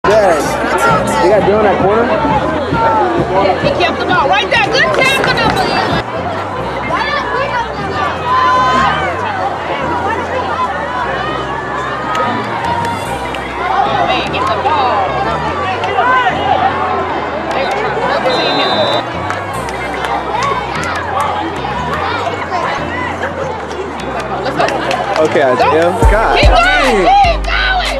Yeah. They got Dylan that corner? He kept the ball right there. Good tackle, number. Man, get the ball. They're trying to double team him. Let's go. Okay, Isaiah. God. Keep going. Keep going.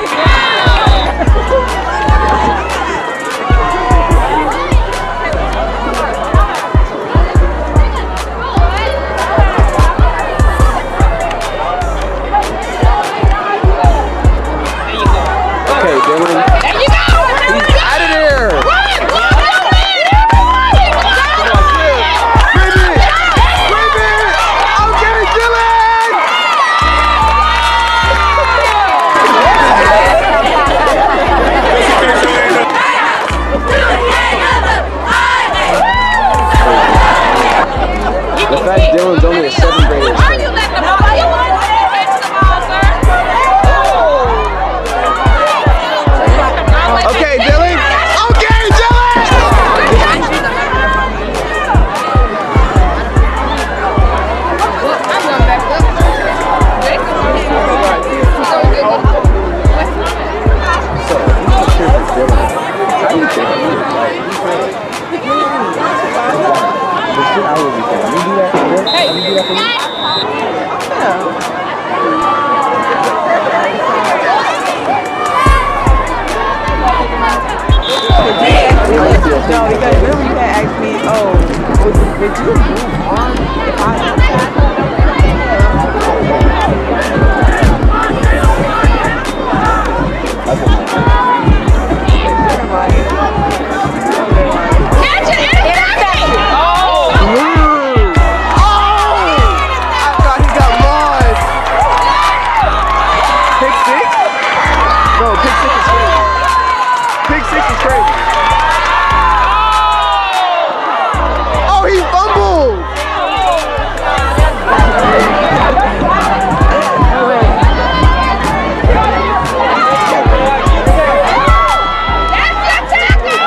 Okay, Dylan. There you go. He's out of there. Run, run, The fact Dylan's only a 7th grader. Why are you letting the ball? You want to catch the ball, sir? Okay, Dylan. Okay, Dylan. I'm going back up. Hey, No, because remember you had asked me, oh, would you move on if I catch it, interception! Oh! I thought he got lost. Pick 6? No, pick 6 is crazy. Pick 6 is crazy. Oh, he fumbled. That's your tackle!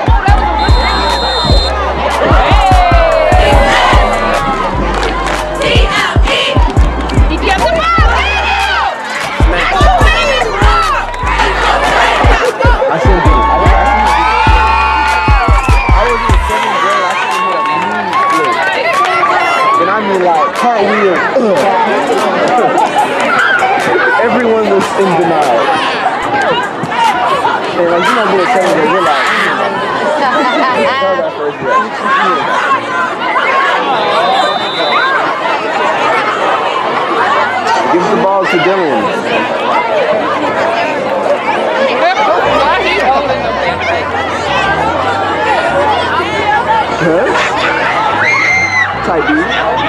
He kept the ball! I should have I was in 7th grade. I should have hit a mean flip. And I mean like cartwheel. Everyone was in denial. And like you know, being 7th grade, you're like, that first breath. Give the ball to Dylan. Huh? Tight dude.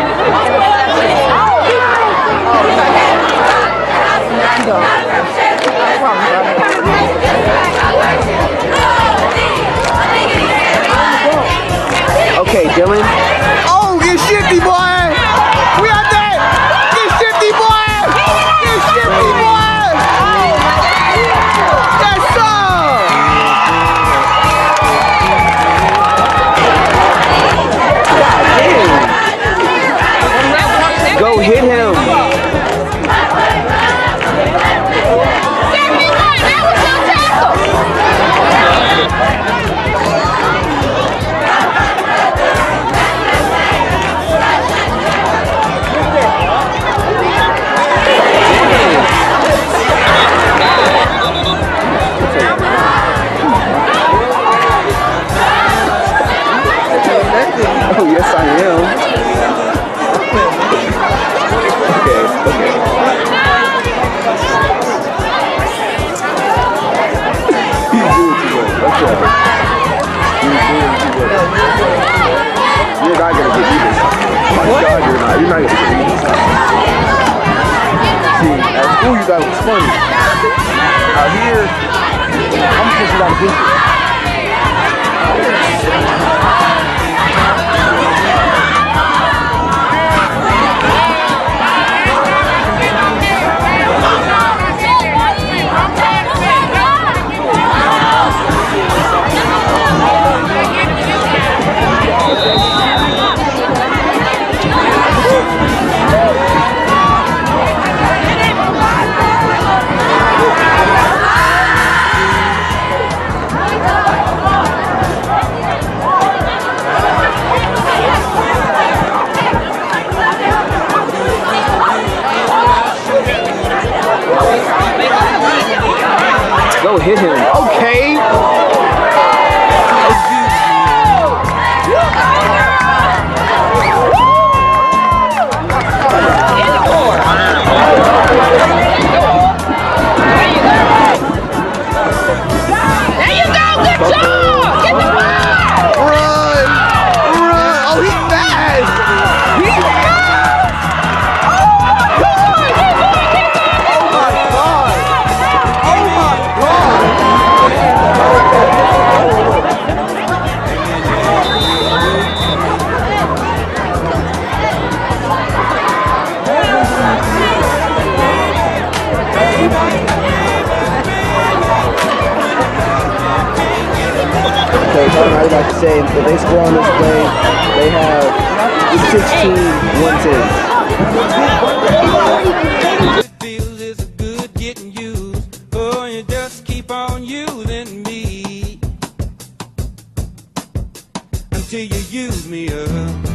Okay, Dylan. Oh, get shifty, boy! We out there! Get shifty, boy! Get shifty, boy! Yes, sir! Go hit him! That was your tackle! Oh, yes, I am. Okay, okay. He's doing too much. Okay. He's doing too much. You're not gonna get me this time. My God, you're not. You're not gonna get me this time. See, at school you thought it was funny. Out here, I'm pushing out a business. hit him. Okay. There you go. Good job. Get the ball. Run! Run! Oh, he's fast! He's fast! Oh my god! Oh my Okay, so I was about to say, if they score on this play, they have 16 1-10. It feels it's good getting used. Oh, you just keep on using me until you use me up.